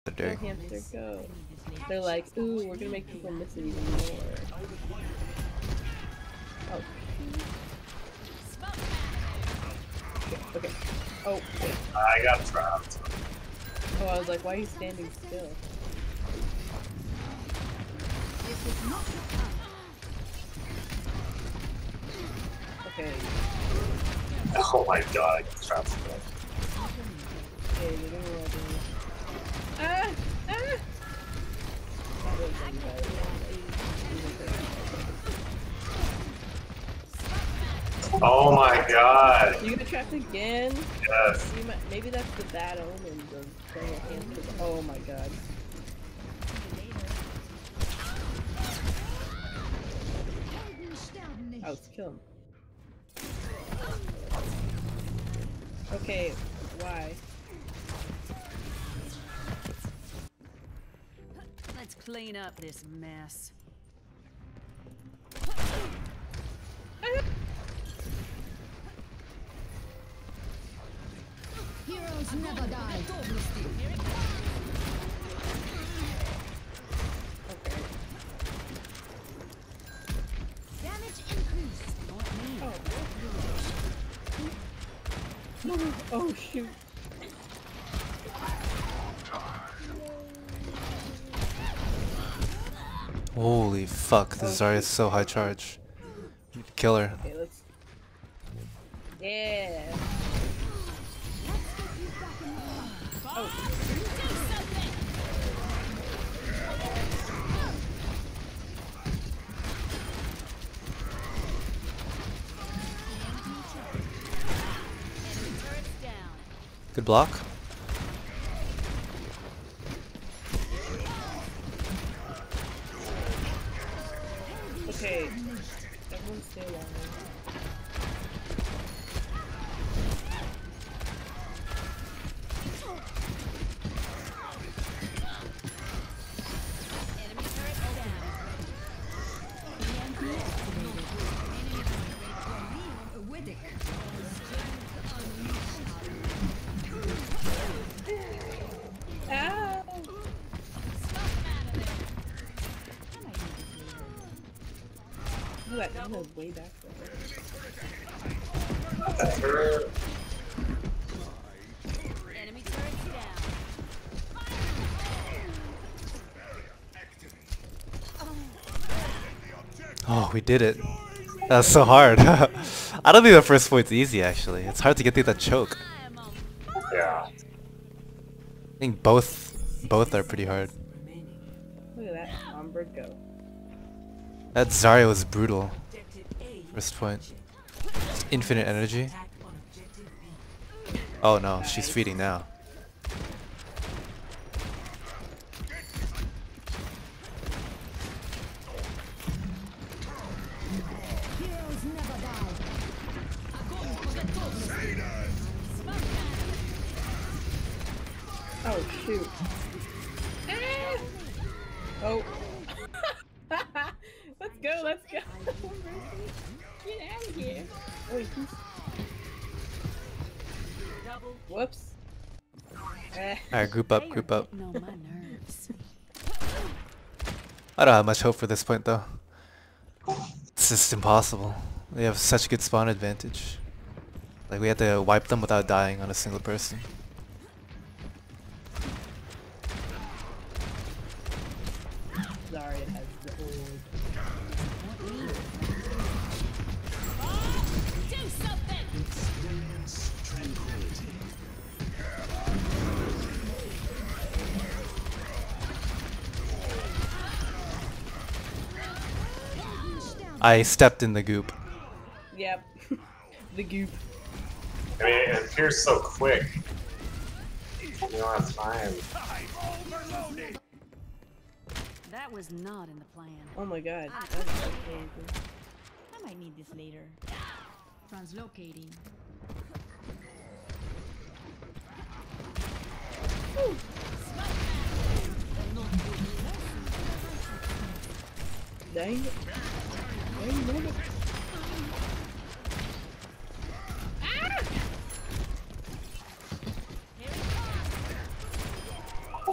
Go hamster, go. They're like, ooh, we're gonna make people miss it even more. Oh. Okay. Oh, wait. I got trapped. Oh, I was like, why are you standing still? Okay. Oh my god, I got trapped. Okay, you're doing well, dude. Ah! Ah! That was Oh my god. You got trapped again? Yes. Maybe that's the bad omens of playing a hamster. Oh my god. Oh, let's kill him. Okay, why? Let's clean up this mess. Heroes never die. Okay. Damage increase. Oh, oh shoot. Holy fuck, this Zarya is so high charge. Kill her. Okay, let's. Yeah. Oh. Good block. Okay. Everyone stay long. That was way back there. Enemy turrets down. Oh, we did it. That's so hard. I don't think the first point's easy actually. It's hard to get through that choke. Yeah. I think both are pretty hard. Look at that. Umbra go. That Zarya was brutal. First point. Infinite energy. Oh no, she's feeding now. Heroes never die. Oh shoot. Ah! Oh. Let's go, let's go. Get out of here. Wait, who's... Whoops. Alright, group up, group up. No, my nerves. I don't have much hope for this point though. It's just impossible. They have such good spawn advantage. Like we had to wipe them without dying on a single person. Zarya has the old... Do something! I stepped in the goop. Yep. The goop. I mean, it appears so quick. You don't have time. That was not in the plan. Oh my god. That's so crazy. I might need this later. Translocating. Dang it. Dang it.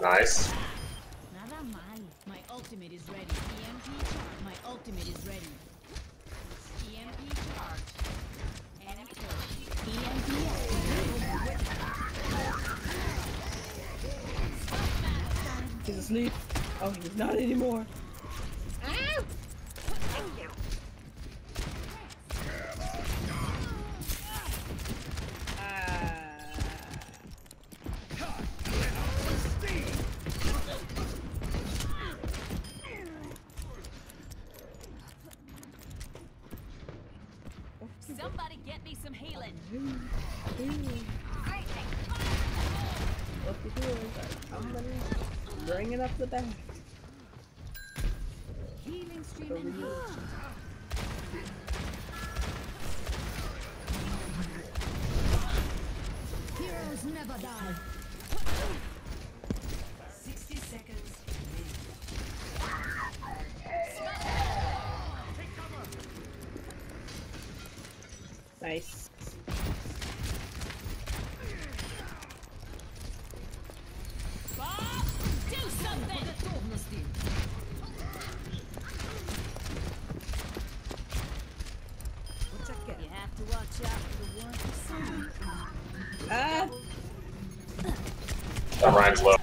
Nice. Nada mal. My ultimate is ready. EMP. My ultimate is ready. EMP charge. Enemy turret. EMP activated. He's asleep. Oh, he's not anymore. Somebody get me some healing. What you doing? I'm bringing up the back. Healing stream For real. enhanced. Heroes never die. 60 seconds. Nice. Bob, do something. You have to watch out for the 1%. Ah! That Ryan's low.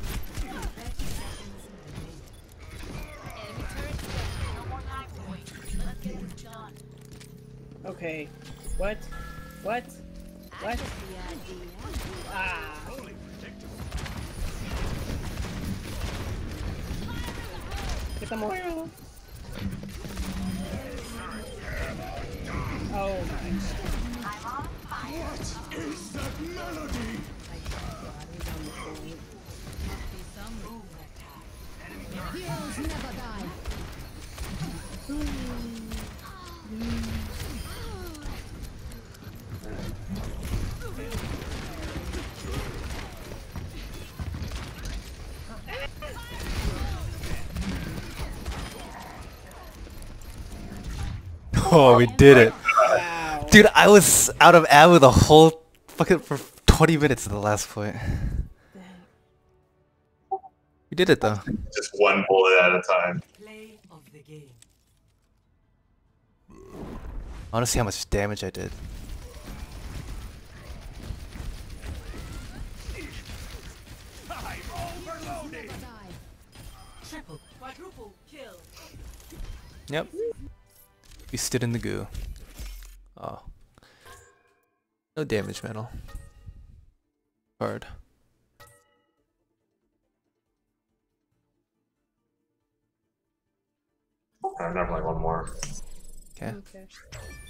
Enemy turret down. No more time for you. Let's get this done. Okay. What? What? I What? get the idea. Ah! Get the oil. Oh my. Heroes never die. Oh, we did it. Wow. Dude, I was out of ammo the whole fucking for 20 minutes at the last point. We did it though. Just one bullet at a time. Play of the game. I want to see how much damage I did. Never die. Triple, quadruple kill. Yep. We stood in the goo. Oh. No damage medal. Hard. Alright, never mind, one more. Okay. Okay.